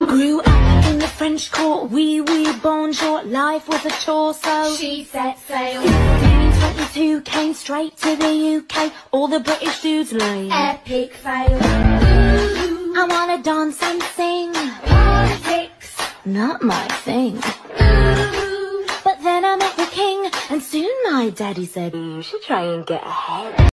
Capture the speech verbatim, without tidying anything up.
Grew up in the French court, wee wee bonjour, life was a chore, so she set sail. fifteen twenty-two came straight to the U K, all the British dudes lame. Epic fail. Ooh, I wanna dance and sing. Politics, not my thing. ooh. But then I met the king, and soon my daddy said, you should try and get ahead.